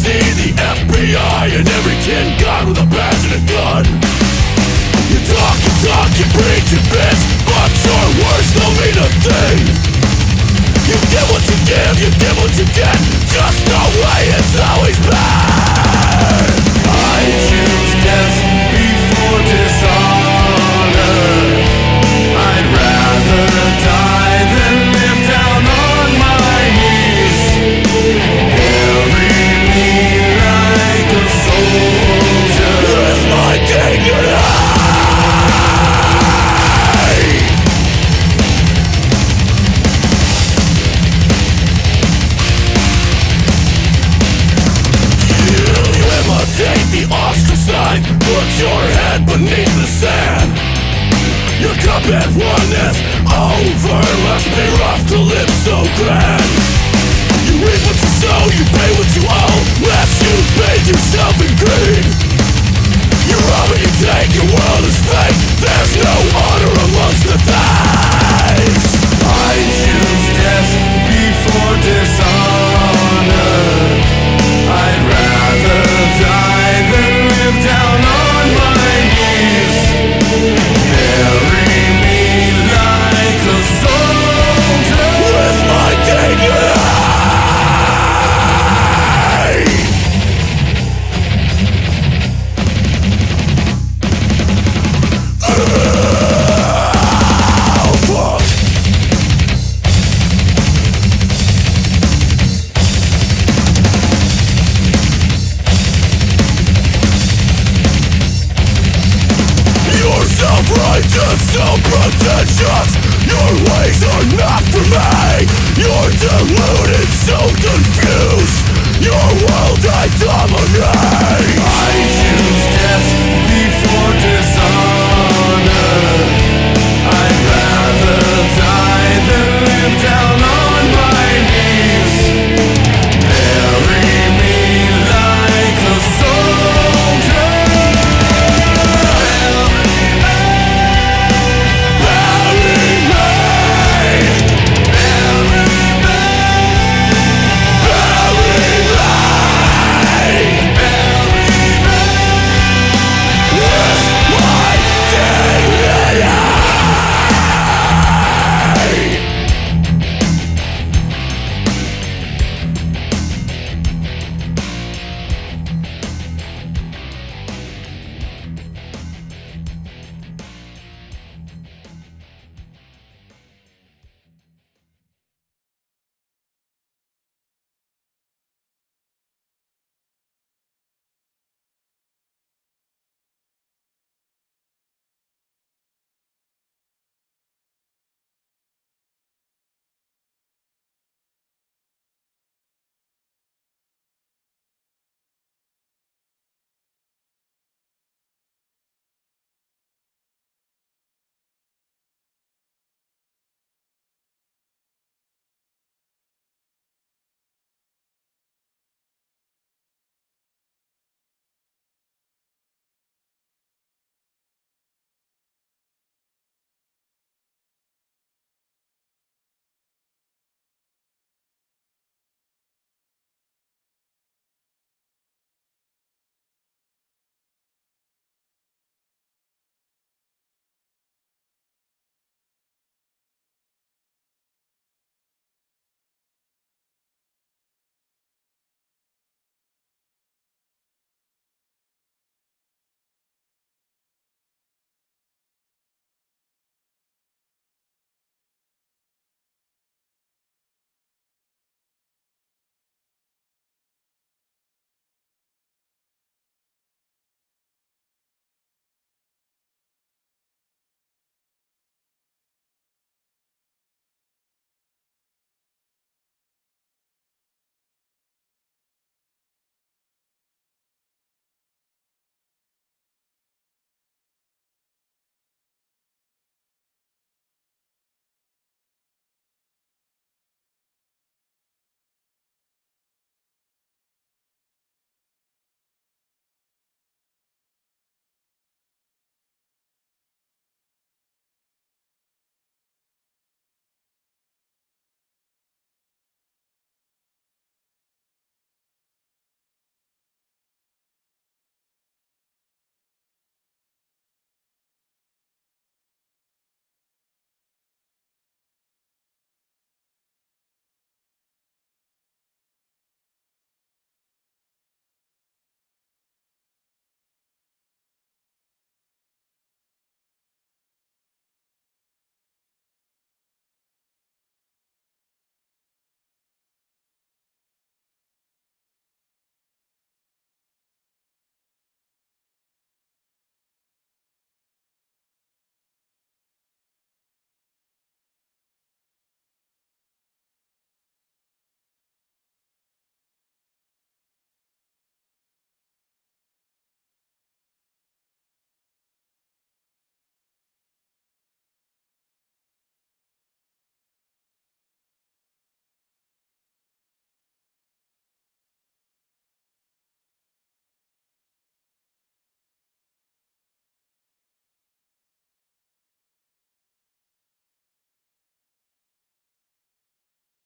see the FBI and every tin god with a badge and a gun. You talk, you preach, you bitch, but your words don't mean a thing. You get what you give, you get what you get, just the way it's always been. I choose death before dishonor. I'd rather die than live down on my knees. Bury me like a soldier with my dignity. Take the ostracized, put your head beneath the sand. Your cup at runneth over, must be rough to live so grand. You reap what you sow, you pay what you owe, lest you bathe yourself in greed. You rob and you take, your world is fake, there's no honor amongst the thieves. I choose death before dishonor. I'd rather die than live down on my knees. Bury me like a soldier with my dignity. Self-righteous, self-pretentious, your ways are not for me. You're deluded, so confused, your world